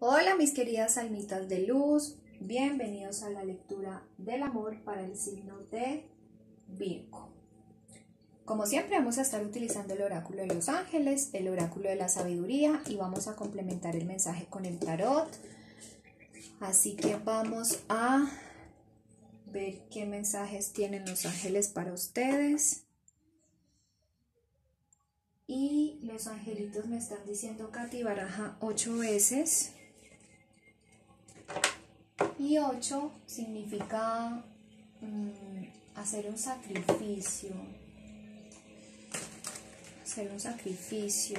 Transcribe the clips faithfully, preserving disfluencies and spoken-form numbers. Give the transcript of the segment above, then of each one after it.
Hola mis queridas almitas de luz, bienvenidos a la lectura del amor para el signo de Virgo. Como siempre vamos a estar utilizando el oráculo de los ángeles, el oráculo de la sabiduría y vamos a complementar el mensaje con el tarot. Así que vamos a ver qué mensajes tienen los ángeles para ustedes. Y los angelitos me están diciendo, Katy, baraja ocho veces. Y ocho significa um, hacer un sacrificio. Hacer un sacrificio.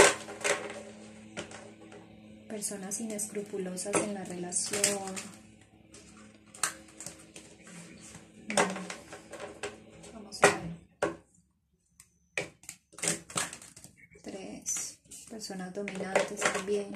Personas inescrupulosas en la relación. Mm. Vamos a ver. Tres. Personas dominantes también.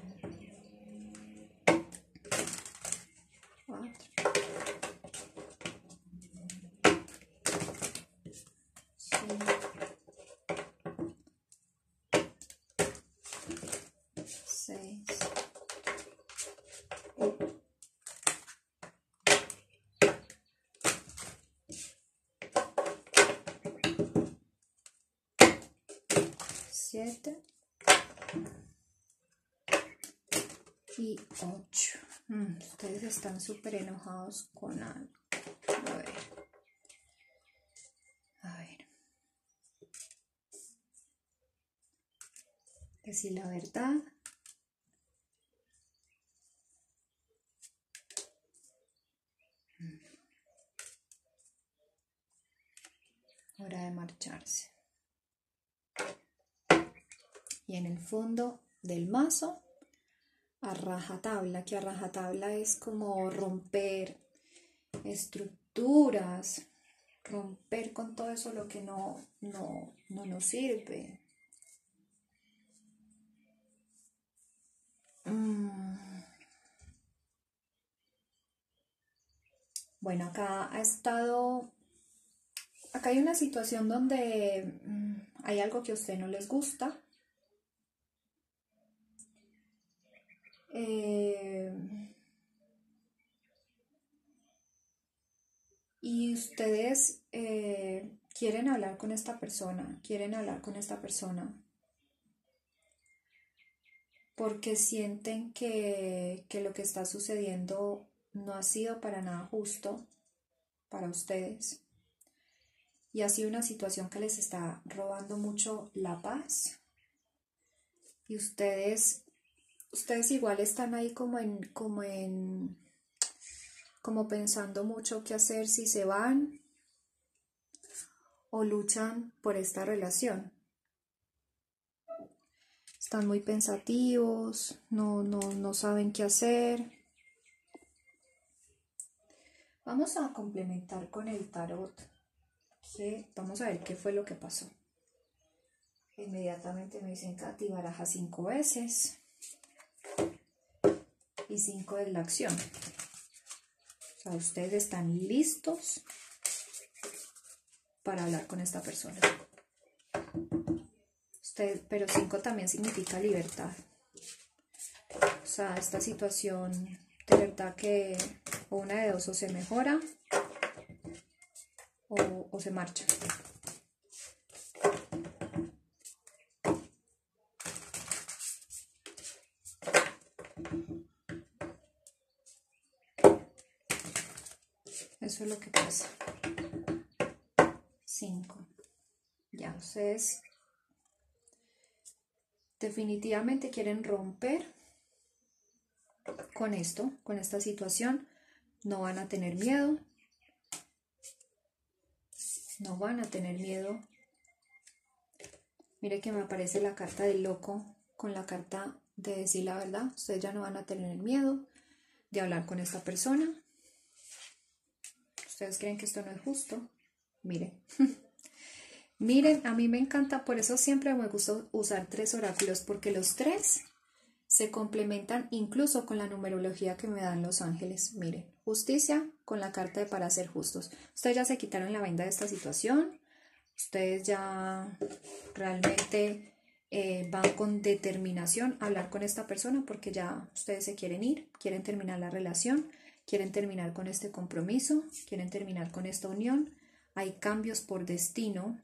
siete y ocho. Mm, ustedes están súper enojados con algo. A ver. A ver. Decir la verdad. Hora de marcharse. Y en el fondo del mazo, a rajatabla, que a rajatabla es como romper estructuras, romper con todo eso lo que no, no, no nos sirve. Mm. Bueno, acá ha estado, acá hay una situación donde mm, hay algo que a usted no les gusta. Eh, y ustedes eh, quieren hablar con esta persona, quieren hablar con esta persona porque sienten que, que lo que está sucediendo no ha sido para nada justo para ustedes y ha sido una situación que les está robando mucho la paz y ustedes ustedes igual están ahí como en como en como pensando mucho qué hacer, si se van o luchan por esta relación. Están muy pensativos, no, no, no saben qué hacer. Vamos a complementar con el tarot. Que vamos a ver qué fue lo que pasó. Inmediatamente me dicen, Katy, baraja cinco veces. Y cinco es la acción. O sea, ustedes están listos para hablar con esta persona. Usted, pero cinco también significa libertad. O sea, esta situación de verdad que o una de dos o se mejora o, o se marcha. Eso es lo que pasa. cinco. Ya, ustedes definitivamente quieren romper con esto, con esta situación. No van a tener miedo. No van a tener miedo. Mire que me aparece la carta del loco con la carta de decir la verdad. Ustedes ya no van a tener miedo de hablar con esta persona. Ustedes creen que esto no es justo. Miren. Miren, a mí me encanta, por eso siempre me gusta usar tres oráculos, porque los tres se complementan incluso con la numerología que me dan los ángeles. Miren, justicia con la carta de para ser justos. Ustedes ya se quitaron la venda de esta situación. Ustedes ya realmente eh, van con determinación a hablar con esta persona porque ya ustedes se quieren ir, quieren terminar la relación, quieren terminar con este compromiso, quieren terminar con esta unión. Hay cambios por destino.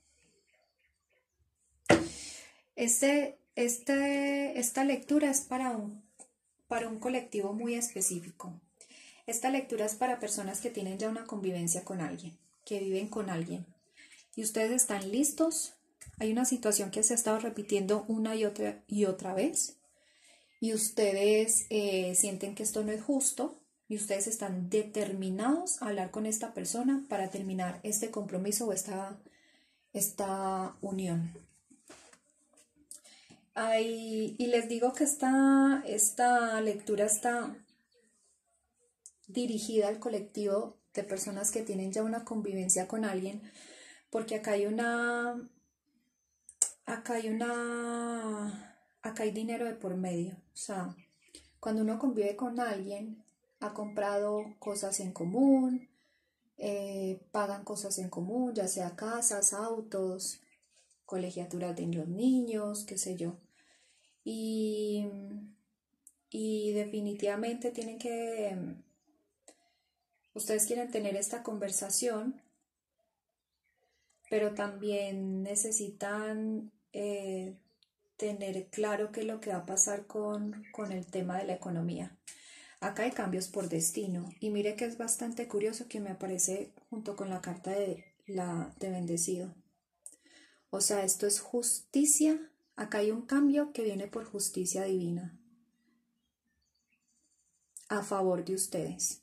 Este, este, esta lectura es para un, para un colectivo muy específico. Esta lectura es para personas que tienen ya una convivencia con alguien, que viven con alguien. Y ustedes están listos. Hay una situación que se ha estado repitiendo una y otra y otra vez. Y ustedes eh, sienten que esto no es justo. Y ustedes están determinados a hablar con esta persona para terminar este compromiso o esta, esta unión. Ay, y les digo que esta, esta lectura está dirigida al colectivo de personas que tienen ya una convivencia con alguien, porque acá hay una, acá hay una, acá hay dinero de por medio. O sea, cuando uno convive con alguien, ha comprado cosas en común, eh, pagan cosas en común, ya sea casas, autos, colegiaturas de los niños, qué sé yo. Y, y definitivamente tienen que, ustedes quieren tener esta conversación, pero también necesitan eh, tener claro qué es lo que va a pasar con, con el tema de la economía. Acá hay cambios por destino y mire que es bastante curioso que me aparece junto con la carta de, la, de bendecido. O sea, esto es justicia. Acá hay un cambio que viene por justicia divina a favor de ustedes.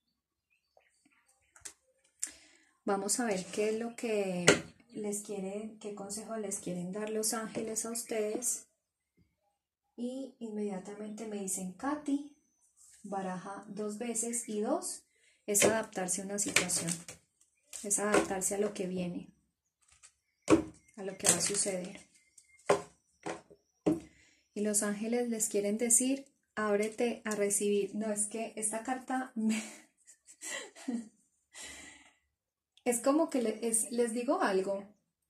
Vamos a ver qué es lo que les quieren, qué consejo les quieren dar los ángeles a ustedes. Y inmediatamente me dicen, Katy, baraja dos veces y dos es adaptarse a una situación, es adaptarse a lo que viene, a lo que va a suceder. Y los ángeles les quieren decir, ábrete a recibir. No, es que esta carta me... es como que les, es, les digo algo.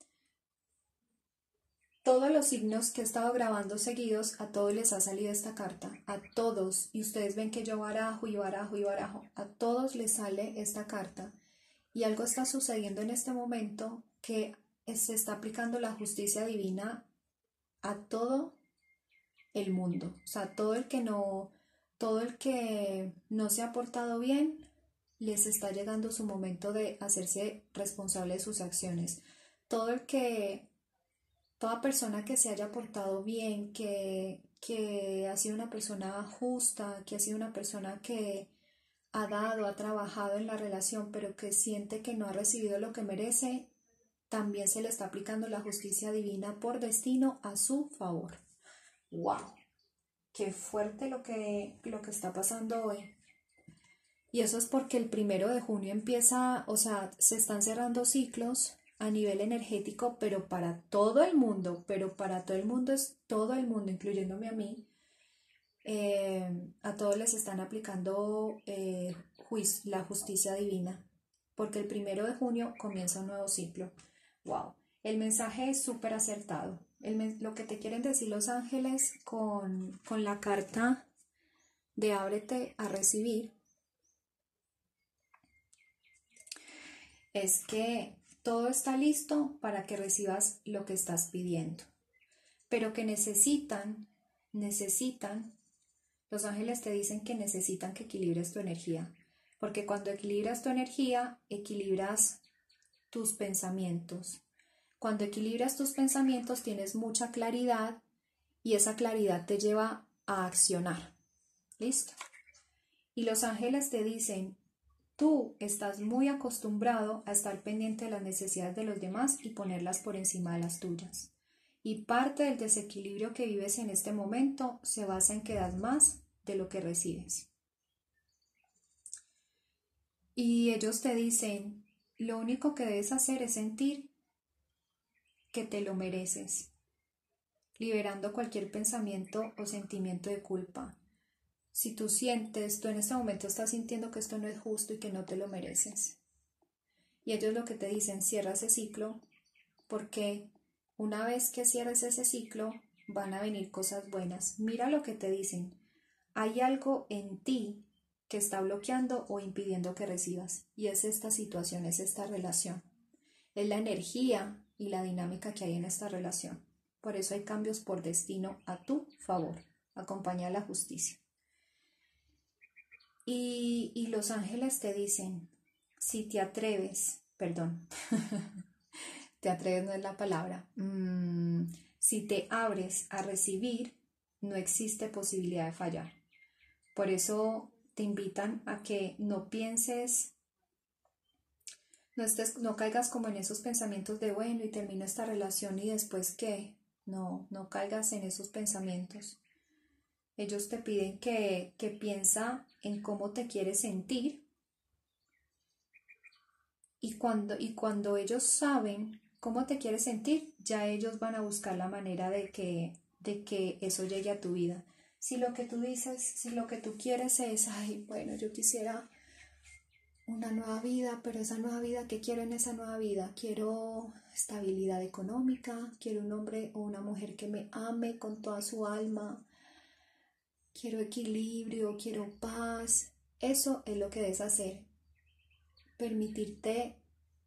Todos los signos que he estado grabando seguidos, a todos les ha salido esta carta, a todos, y ustedes ven que yo barajo y barajo y barajo, a todos les sale esta carta, y algo está sucediendo en este momento que se está aplicando la justicia divina a todo el mundo, o sea, todo el que no, todo el que no se ha portado bien, les está llegando su momento de hacerse responsable de sus acciones, todo el que Toda persona que se haya portado bien, que, que ha sido una persona justa, que ha sido una persona que ha dado, ha trabajado en la relación, pero que siente que no ha recibido lo que merece, también se le está aplicando la justicia divina por destino a su favor. ¡Wow! ¡Qué fuerte lo que, lo que está pasando hoy! Y eso es porque el primero de junio empieza, o sea, se están cerrando ciclos a nivel energético, pero para todo el mundo, pero para todo el mundo es todo el mundo, incluyéndome a mí, eh, a todos les están aplicando eh, juicio, la justicia divina, porque el primero de junio comienza un nuevo ciclo. ¡Wow! El mensaje es súper acertado. El, lo que te quieren decir los ángeles con, con la carta de ábrete a recibir es que todo está listo para que recibas lo que estás pidiendo, pero que necesitan, necesitan, los ángeles te dicen que necesitan que equilibres tu energía, porque cuando equilibras tu energía, equilibras tus pensamientos. Cuando equilibras tus pensamientos, tienes mucha claridad y esa claridad te lleva a accionar. ¿Listo? Y los ángeles te dicen, tú estás muy acostumbrado a estar pendiente de las necesidades de los demás y ponerlas por encima de las tuyas. Y parte del desequilibrio que vives en este momento se basa en que das más de lo que recibes. Y ellos te dicen, lo único que debes hacer es sentir que te lo mereces, liberando cualquier pensamiento o sentimiento de culpa. Si tú sientes, tú en este momento estás sintiendo que esto no es justo y que no te lo mereces. Y ellos lo que te dicen, cierra ese ciclo porque Una vez que cierres ese ciclo, van a venir cosas buenas. Mira lo que te dicen. Hay algo en ti que está bloqueando o impidiendo que recibas. Y es esta situación, es esta relación. Es la energía y la dinámica que hay en esta relación. Por eso hay cambios por destino a tu favor. Acompaña a la justicia. Y, y los ángeles te dicen, si te atreves, perdón, te atreves no es la palabra, mm, si te abres a recibir, no existe posibilidad de fallar. Por eso te invitan a que no pienses, no, estés, no caigas como en esos pensamientos de bueno y termino esta relación y después qué. No, no caigas en esos pensamientos. Ellos te piden que, que piensa en cómo te quieres sentir y cuando, y cuando ellos saben cómo te quieres sentir, ya ellos van a buscar la manera de que, de que eso llegue a tu vida. Si lo que tú dices, si lo que tú quieres es, ay, bueno, yo quisiera una nueva vida, pero esa nueva vida, ¿qué quiero en esa nueva vida? Quiero estabilidad económica, quiero un hombre o una mujer que me ame con toda su alma, quiero equilibrio, quiero paz. Eso es lo que debes hacer. Permitirte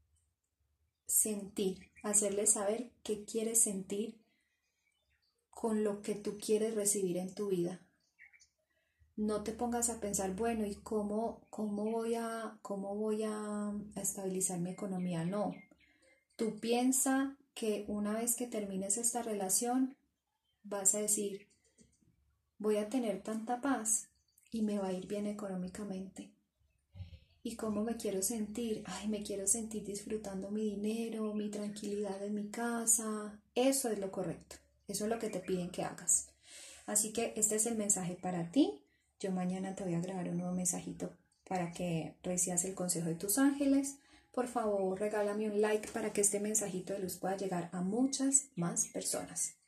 sentir, hacerle saber qué quieres sentir con lo que tú quieres recibir en tu vida. No te pongas a pensar, bueno, ¿y cómo, cómo, voy, a, cómo voy a estabilizar mi economía? No, tú piensa que una vez que termines esta relación, vas a decir, voy a tener tanta paz y me va a ir bien económicamente. ¿Y cómo me quiero sentir? Ay, me quiero sentir disfrutando mi dinero, mi tranquilidad en mi casa. Eso es lo correcto. Eso es lo que te piden que hagas. Así que este es el mensaje para ti. Yo mañana te voy a grabar un nuevo mensajito para que recibas el consejo de tus ángeles. Por favor, regálame un like para que este mensajito de luz pueda llegar a muchas más personas.